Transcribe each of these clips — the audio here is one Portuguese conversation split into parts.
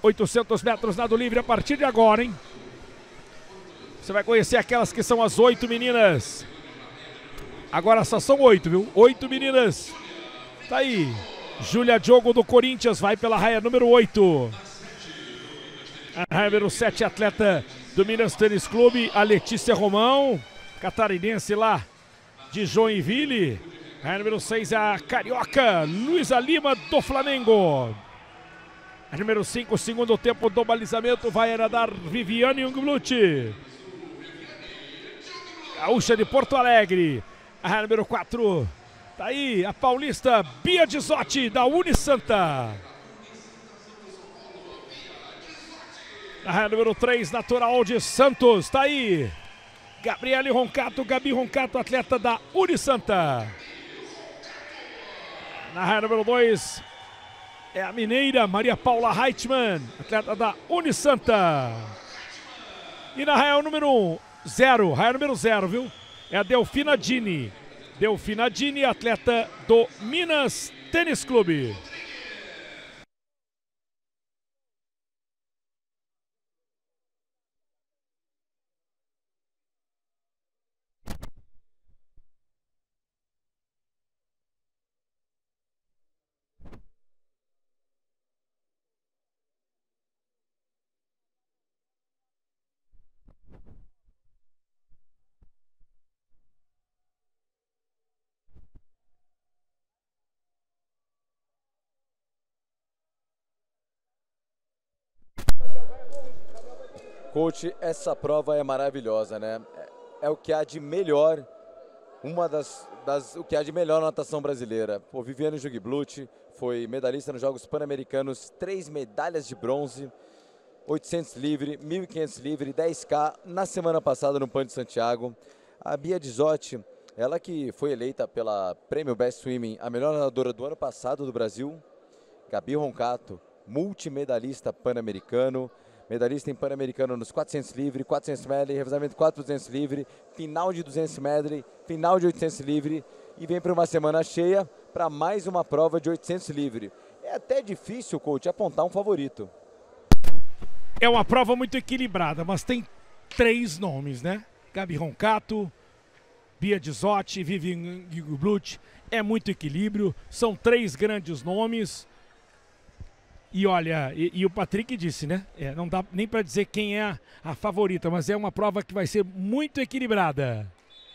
800 metros nado livre a partir de agora, hein? Você vai conhecer aquelas que são as 8 meninas. Agora só são 8, viu? 8 meninas. Tá aí. Júlia Diogo do Corinthians vai pela raia número 8. A raia número 7, atleta do Minas Tênis Clube, a Letícia Romão, catarinense lá de Joinville. A raia número 6, a carioca Luísa Lima do Flamengo. A número 5, segundo tempo do balizamento, vai nadar Viviane Jungblut, gaúcha de Porto Alegre. A número 4, tá aí a paulista Bia Dizotti, da Unisanta. A número 3, natural de Santos, tá aí Gabriele Roncato, Gabi Roncato, atleta da Unisanta. Na número 2, é a mineira Maria Paula Heitmann, atleta da Unisanta. E na raia número 0, raia número 0, viu? É a Delfina Dini. Delfina Dini, atleta do Minas Tênis Clube. Coach, essa prova é maravilhosa, né? É o que há de melhor, o que há de melhor na natação brasileira. Pô, Viviane Jungblut foi medalhista nos Jogos Pan-Americanos, 3 medalhas de bronze, 800 livre, 1.500 livre, 10K na semana passada no Pan de Santiago. A Bia Dizotti, ela que foi eleita pela Prêmio Best Swimming a melhor nadadora do ano passado do Brasil. Gabi Roncato, multimedalista pan-americano, medalhista em Pan-Americano nos 400 livre, 400 medley, revezamento 400 livre, final de 200 medley, final de 800 livre e vem para uma semana cheia para mais uma prova de 800 livre. É até difícil, coach, apontar um favorito. É uma prova muito equilibrada, mas tem 3 nomes, né? Gabi Roncato, Bia Dizotti, Viviane Jungblut. É muito equilíbrio, são 3 grandes nomes. E olha, e o Patrick disse, né? Não dá nem para dizer quem é a favorita, mas é uma prova que vai ser muito equilibrada.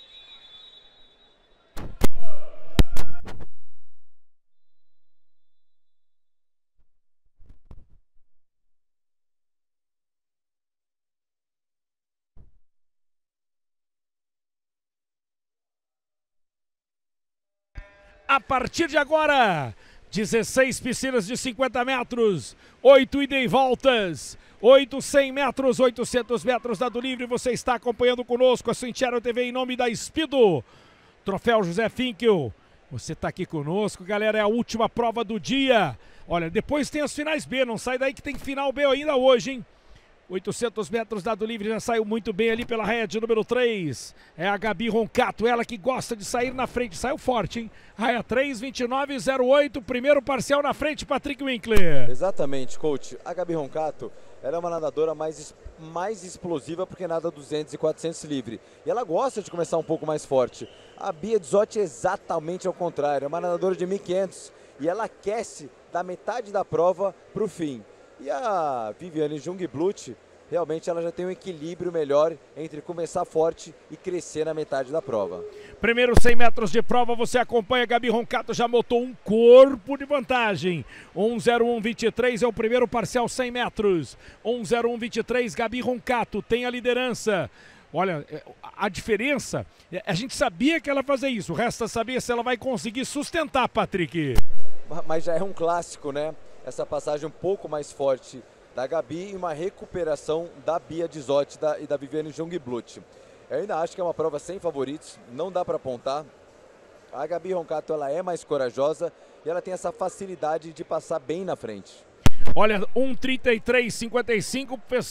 A partir de agora, 16 piscinas de 50 metros, 8 ida e voltas, 8 100 metros, 800 metros nado livre. Você está acompanhando conosco a Sincero TV em nome da Speedo, Troféu José Finkel. Você está aqui conosco, galera, é a última prova do dia. Olha, depois tem as finais B, não sai daí que tem final B ainda hoje, hein? 800 metros nado livre, já saiu muito bem ali pela raia de número 3. É a Gabi Roncato, ela que gosta de sair na frente. Saiu forte, hein? Raia 3, 29,08, primeiro parcial na frente, Patrick Winkler. Exatamente, coach. A Gabi Roncato, ela é uma nadadora mais explosiva porque nada 200 e 400 livre. E ela gosta de começar um pouco mais forte. A Bia Dizotti é exatamente ao contrário, é uma nadadora de 1.500 e ela aquece da metade da prova para o fim. E a Viviane Jungblut, realmente ela já tem um equilíbrio melhor entre começar forte e crescer na metade da prova. Primeiro 100 metros de prova, você acompanha. Gabi Roncato já botou um corpo de vantagem. 1:01:23 é o primeiro parcial 100 metros. 1:01:23, Gabi Roncato tem a liderança. Olha, a diferença, a gente sabia que ela ia fazer isso, o resto saber se ela vai conseguir sustentar, Patrick. Mas já é um clássico, né? Essa passagem um pouco mais forte da Gabi e uma recuperação da Bia Dizotti e da Viviane Jungblut. Eu ainda acho que é uma prova sem favoritos, não dá para apontar. A Gabi Roncato, ela é mais corajosa e ela tem essa facilidade de passar bem na frente. Olha, 1:33:55, fez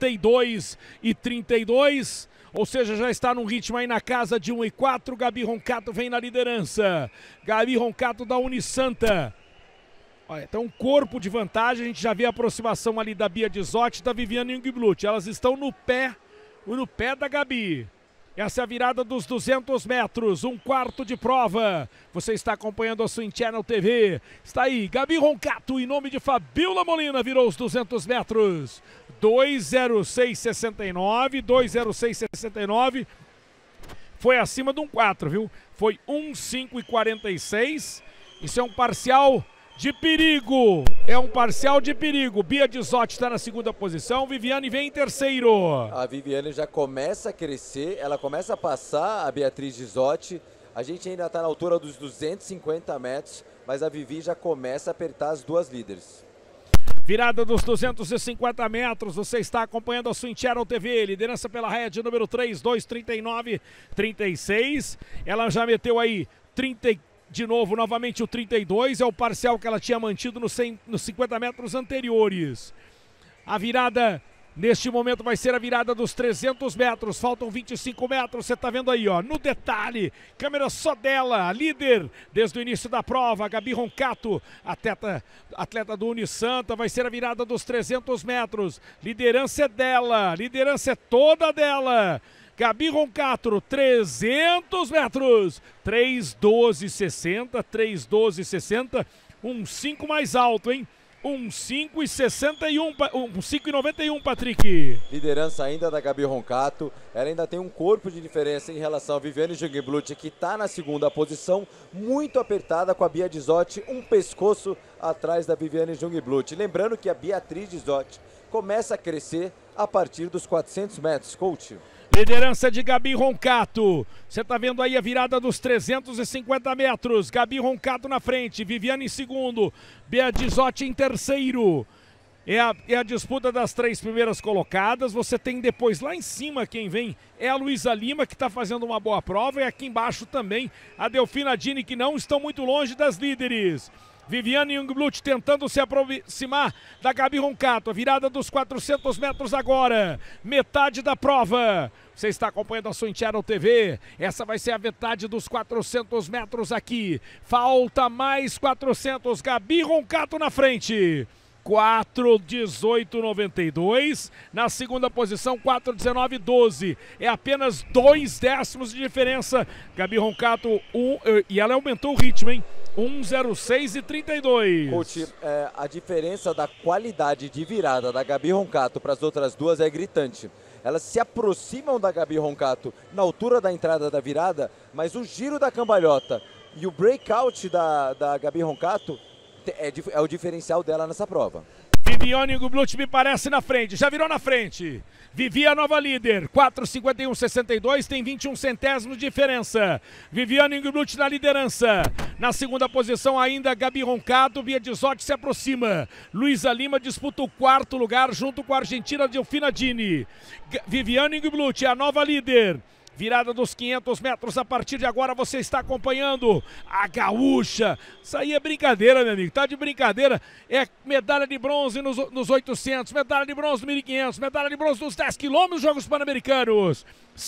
32:32, ou seja, já está num ritmo aí na casa de 1:04. Gabi Roncato vem na liderança. Gabi Roncato da Unisanta. Olha, então um corpo de vantagem, a gente já vê a aproximação ali da Bia Dizotti e da Viviane Jungblut. Elas estão no pé da Gabi. Essa é a virada dos 200 metros, um quarto de prova. Você está acompanhando a Swing Channel TV. Está aí, Gabi Roncato, em nome de Fabiola Molina, virou os 200 metros. 2:06:69, 2:06:69. Foi acima de um 4, viu? Foi 1:05:46. Isso é um parcial de perigo. É um parcial de perigo. Bia Dizotti está na segunda posição. Viviane vem em terceiro. A Viviane já começa a crescer. Ela começa a passar a Beatriz Dizotti. A gente ainda está na altura dos 250 metros. Mas a Vivi já começa a apertar as duas líderes. Virada dos 250 metros, você está acompanhando a Swing Channel TV, liderança pela rede número 3, 2:39:36. Ela já meteu aí 30, de novo, novamente o 32, é o parcial que ela tinha mantido nos 50 metros anteriores. A virada, neste momento, vai ser a virada dos 300 metros, faltam 25 metros, você está vendo aí, ó, no detalhe, câmera só dela, a líder desde o início da prova, Gabi Roncato, atleta do Unisanta, vai ser a virada dos 300 metros, liderança é dela, liderança é toda dela. Gabi Roncato, 300 metros, 3:12:60, 3:12:60, 1:05 mais alto, hein? 1:05:61, 1:05:91, Patrick. Liderança ainda da Gabi Roncato, ela ainda tem um corpo de diferença em relação a Viviane Jungblut, que está na segunda posição, muito apertada com a Bia Dizotti, um pescoço atrás da Viviane Jungblut. Lembrando que a Beatriz Dizotti começa a crescer a partir dos 400 metros, coach. Liderança de Gabi Roncato. Você está vendo aí a virada dos 350 metros. Gabi Roncato na frente, Viviane em segundo, Bia Dizotti em terceiro. É a disputa das 3 primeiras colocadas. Você tem depois lá em cima quem vem é a Luísa Lima, que está fazendo uma boa prova. E aqui embaixo também a Delfina Dini, que não estão muito longe das líderes. Viviane Jungblut tentando se aproximar da Gabi Roncato. A virada dos 400 metros agora. Metade da prova. Você está acompanhando a Swing Channel TV. Essa vai ser a metade dos 400 metros aqui. Falta mais 400. Gabi Roncato na frente. 4:18:92. Na segunda posição, 4:19:12. É apenas 2 décimos de diferença. Gabi Roncato, e ela aumentou o ritmo, hein? 1:06:32. Coach, a diferença da qualidade de virada da Gabi Roncato para as outras duas é gritante. Elas se aproximam da Gabi Roncato na altura da entrada da virada, mas o giro da cambalhota e o breakout da Gabi Roncato é o diferencial dela nessa prova. Viviane Jungblut me parece na frente, já virou na frente. Vivi a nova líder, 4:51:62, tem 21 centésimos de diferença. Viviane Jungblut na liderança. Na segunda posição ainda, Gabi Roncato, Bia Dizotti se aproxima. Luísa Lima disputa o 4º lugar junto com a argentina Delfina Dini. Viviane Jungblut é a nova líder. Virada dos 500 metros, a partir de agora você está acompanhando a gaúcha. Isso aí é brincadeira, meu amigo, tá de brincadeira. É medalha de bronze nos 800, medalha de bronze nos 1500, medalha de bronze nos 10 quilômetros, Jogos Pan-Americanos.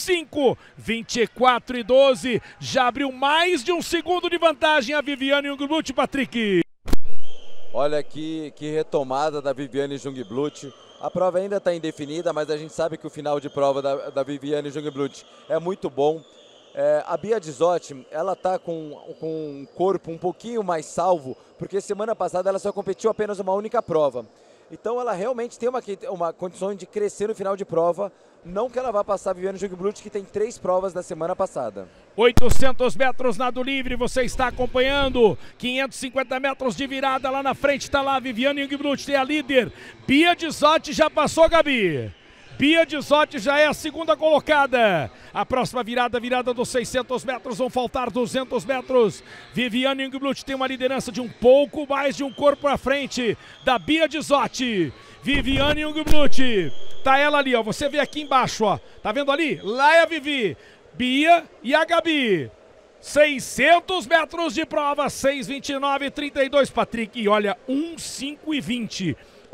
5:24:12, já abriu mais de um segundo de vantagem a Viviane Jungblut, Patrick. Olha aqui, que retomada da Viviane Jungblut. A prova ainda está indefinida, mas a gente sabe que o final de prova da Viviane Jungblut é muito bom. A Bia Dizotti, ela está com um corpo um pouquinho mais salvo, porque semana passada ela só competiu apenas uma única prova. Então ela realmente tem uma condição de crescer no final de prova, não que ela vá passar a Viviane Jungblut, que tem 3 provas da semana passada. 800 metros nado livre, você está acompanhando, 550 metros de virada, lá na frente está lá a Viviane Jungblut, tem a líder, Bia Dizotti já passou, Gabi. Bia Dizotti já é a segunda colocada. A próxima virada dos 600 metros, vão faltar 200 metros. Viviane Jungblut tem uma liderança de um pouco mais de um corpo à frente da Bia Dizotti. Viviane Jungblut, tá ela ali, ó, você vê aqui embaixo, ó, tá vendo ali? Lá é a Vivi, Bia e a Gabi. 600 metros de prova, 6:29:32, Patrick, e olha, 1:05:20.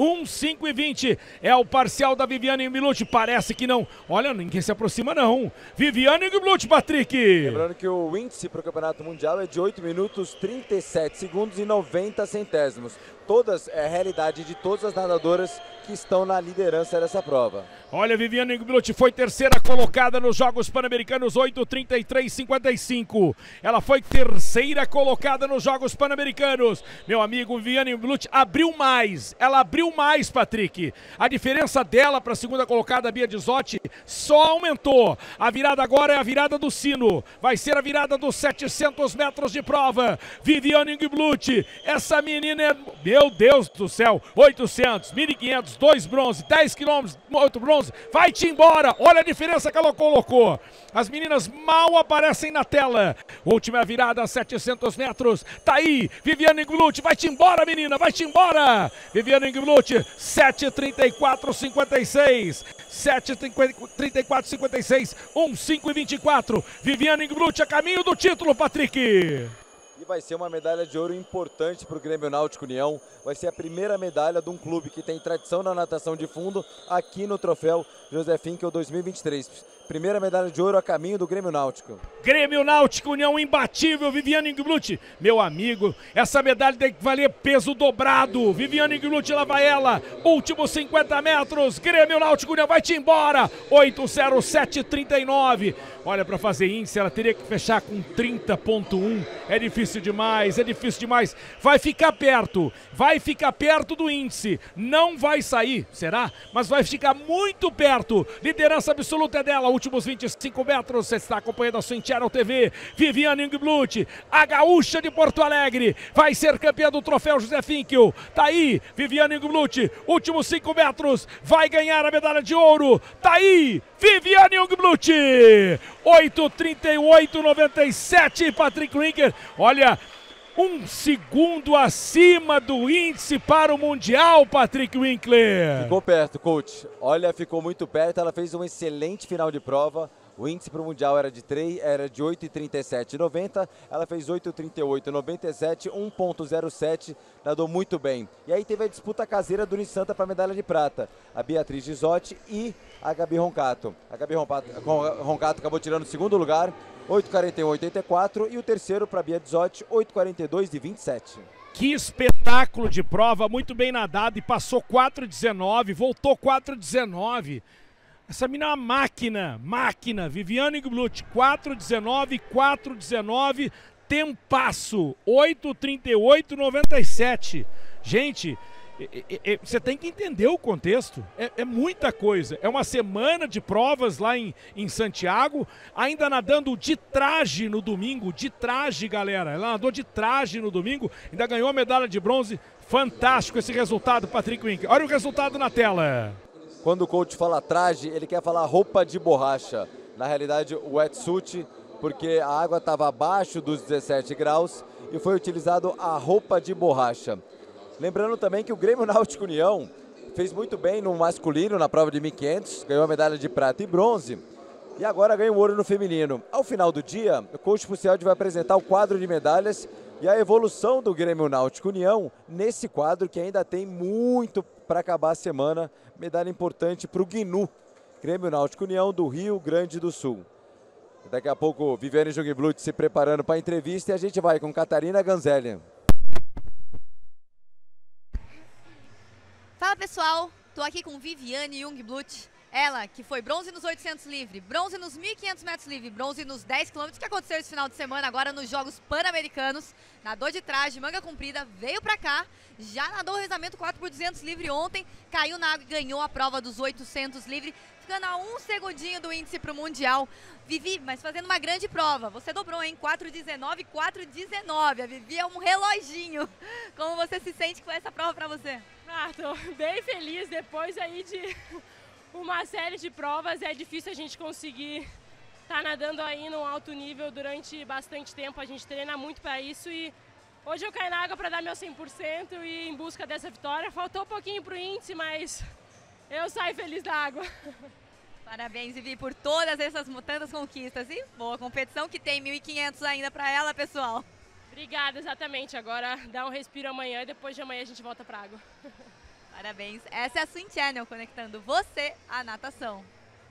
1:05:20 é o parcial da Viviane Engblut. Parece que não. Olha, ninguém se aproxima não. Viviane Engblut, Patrick. Lembrando que o índice para o Campeonato Mundial é de 8 minutos 37 segundos e 90 centésimos. Todas, é a realidade de todas as nadadoras que estão na liderança dessa prova. Olha, Viviane Engblut foi terceira colocada nos Jogos Pan-Americanos, 8:33:55. Ela foi terceira colocada nos Jogos Pan-Americanos. Meu amigo, Viviane Engblut abriu mais. Ela abriu mais, Patrick. A diferença dela para a segunda colocada, a Bia Dizotti, só aumentou. A virada agora é a virada do sino. Vai ser a virada dos 700 metros de prova. Viviane Engblut, essa menina é... Meu Deus do céu, 800, 1.500, 2 bronze, 10 quilômetros, 8 bronze, vai-te embora, olha a diferença que ela colocou. As meninas mal aparecem na tela. Última virada, 700 metros, tá aí, Viviane Engblut, vai-te embora, menina, vai-te embora. Viviane Engblut, 7:34:56, 7:34:56, 1:05:24. Viviane Engblut a caminho do título, Patrick. E vai ser uma medalha de ouro importante para o Grêmio Náutico União. Vai ser a primeira medalha de um clube que tem tradição na natação de fundo aqui no troféu José Finkel 2023. Primeira medalha de ouro a caminho do Grêmio Náutico. Grêmio Náutico União imbatível, Viviane Engblut. Meu amigo, essa medalha tem que valer peso dobrado. Viviane Engblut, lá vai ela. Últimos 50 metros. Grêmio Náutico União, vai-te embora. 8:07:39. Olha, para fazer índice, ela teria que fechar com 30,1. É difícil demais, é difícil demais. Vai ficar perto do índice. Não vai sair, será? Mas vai ficar muito perto. Liderança absoluta é dela. Últimos 25 metros, você está acompanhando a Swing Channel TV. Viviane Engblut, a gaúcha de Porto Alegre, vai ser campeã do troféu José Finkel. Tá aí, Viviane Engblut, últimos 5 metros, vai ganhar a medalha de ouro. Tá aí, Viviane Engblut, 8:38:97, Patrick Winker. Olha, 1 segundo acima do índice para o Mundial, Patrick Winkler. Ficou perto, coach. Olha, ficou muito perto. Ela fez um excelente final de prova. O índice para o Mundial era de 8:37:90. Ela fez 8:38:97, 1,07. Nadou muito bem. E aí teve a disputa caseira do Unisanta para a medalha de prata. A Beatriz Dizotti e a Gabi Roncato. A Gabi Roncato acabou tirando o segundo lugar, 8:41:84, e o terceiro para a Bia Dizotti, 8:42:27. Que espetáculo de prova, muito bem nadado e passou 4:19, voltou 4:19. Essa menina é uma máquina. Viviane Engblut, 4:19, tempasso, 8:38:97. Gente, você tem que entender o contexto, é muita coisa. É uma semana de provas lá em Santiago, ainda nadando de traje no domingo, galera. Ela nadou de traje no domingo, ainda ganhou a medalha de bronze. Fantástico esse resultado, Patrick Winker. Olha o resultado na tela. Quando o coach fala traje, ele quer falar roupa de borracha. Na realidade, o wetsuit, porque a água estava abaixo dos 17 graus e foi utilizado a roupa de borracha. Lembrando também que o Grêmio Náutico União fez muito bem no masculino, na prova de 1.500, ganhou a medalha de prata e bronze, e agora ganha o ouro no feminino. Ao final do dia, o coach Pucialdi vai apresentar o quadro de medalhas e a evolução do Grêmio Náutico União nesse quadro, que ainda tem muito para acabar a semana. Medalha importante para o GNU, Grêmio Náutico União do Rio Grande do Sul. Daqui a pouco, Viviane Engblut se preparando para a entrevista, e a gente vai com Catarina Ganzelli. Fala pessoal, tô aqui com Viviane Engblut, ela que foi bronze nos 800 livre, bronze nos 1.500 metros livre, bronze nos 10 km, que aconteceu esse final de semana agora nos Jogos Pan-Americanos, nadou de traje, manga comprida, veio pra cá, já nadou o revezamento 4x200 livre ontem, caiu na água e ganhou a prova dos 800 livre, ficando a 1 segundinho do índice pro Mundial. Vivi, mas fazendo uma grande prova, você dobrou, hein? 4:19, 4:19, a Vivi é um reloginho. Como você se sente com essa prova pra você? Ah, tô bem feliz, depois aí de uma série de provas, é difícil a gente conseguir estar nadando aí num alto nível durante bastante tempo, a gente treina muito para isso e hoje eu caí na água para dar meu 100% e em busca dessa vitória, faltou um pouquinho pro índice, mas eu saio feliz da água. Parabéns, Vivi, por todas essas tantas conquistas e boa competição, que tem 1.500 ainda para ela, pessoal. Obrigada, exatamente. Agora dá um respiro amanhã e depois de amanhã a gente volta para a água. Parabéns. Essa é a Swim Channel, conectando você à natação.